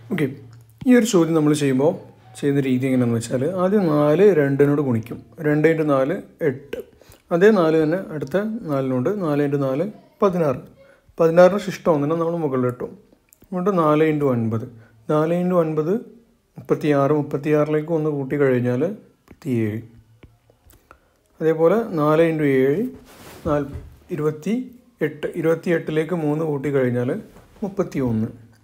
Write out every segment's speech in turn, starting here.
Okay, ഈ ഒരു ചോദ്യം നമ്മൾ ചെയ്യുന്ന രീതി എങ്ങനെയാണെന്ന് വെച്ചാൽ ആദ്യം 4 2നോട് ഗുണിക്കും. 2 × 4 8. അതേ 4 തന്നെ അടുത്ത 4നോട് 4 × 4 16. 16 ശിഷ്ടം 1 നമ്മൾ മുകളിൽ ഇട്ടു. എന്നിട്ട് 4 × 9. 4 × 9 36. 36ലേക്ക് 1 കൂട്ടി കഴിഞ്ഞാൽ 37. അതേപോലെ 4 × 7 28. 28ലേക്ക് 3 കൂട്ടി കഴിഞ്ഞാൽ 31.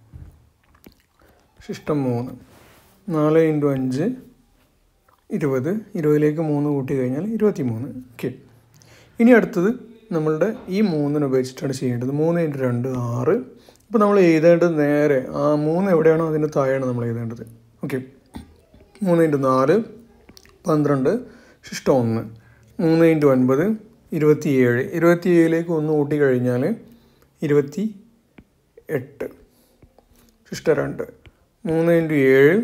ശിഷ്ടം 3. 4 × 5 20. 20ലേക്ക് 3 കൂട്ടി കഴിഞ്ഞാൽ 23. ഓക്കെ, ഇനി അടുത്തത് നമ്മളുടെ ഈ 3 ഉപയോഗിച്ചിട്ടാണ് ചെയ്യേണ്ടത്. 3 × 2 6. ഇപ്പോൾ നമ്മൾ എഴുതേണ്ടത് നേരെ ആ 3 എവിടെയാണോ അതിൻ്റെ താഴെയാണ് നമ്മൾ എഴുതേണ്ടത്. ഓക്കെ, 3 × 4 12. ശിഷ്ടം 1. 3 × 9 27. 27ലേക്ക് 1 കൂട്ടി കഴിഞ്ഞാൽ 28. ശിഷ്ടം 2. 3 × 7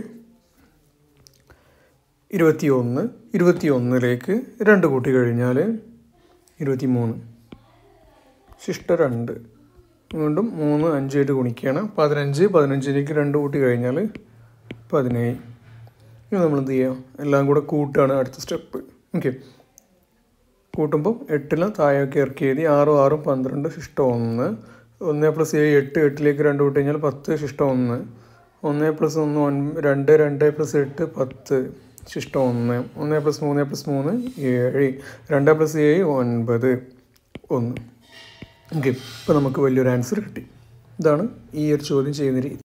21. 21ലേക്ക് 2 കൂട്ടി കഴിഞ്ഞാൽ 23. ശിഷ്ടം 2. വീണ്ടും 3 5 ആയിട്ട് ഗുണിക്കുകയാണ്. 15. 15ലേക്ക് 2 കൂട്ടി കഴിഞ്ഞാൽ 17. ഇനി നമ്മൾ എന്ത് ചെയ്യുക, എല്ലാം കൂടെ കൂട്ടുകയാണ് അടുത്ത സ്റ്റെപ്പ്. ഓക്കെ, കൂട്ടുമ്പോൾ 8 താഴേക്ക് ഇറക്കി എഴുതി. 6 6 12. ശിഷ്ടം 1. 1 + 7 8. 8ലേക്ക് 2 കൂട്ടി കഴിഞ്ഞാൽ 10. ശിഷ്ടം 1. 1 + 1 2. 2 + 8 10. ശിഷ്ടം 1. 1 + 3 + 3 7. 2 + 7 9. 1. ഓക്കെ, ഇപ്പോൾ നമുക്ക് വലിയൊരു ആൻസർ കിട്ടി. ഇതാണ് ഈ ഒരു ചോദ്യം ചെയ്യുന്ന രീതി.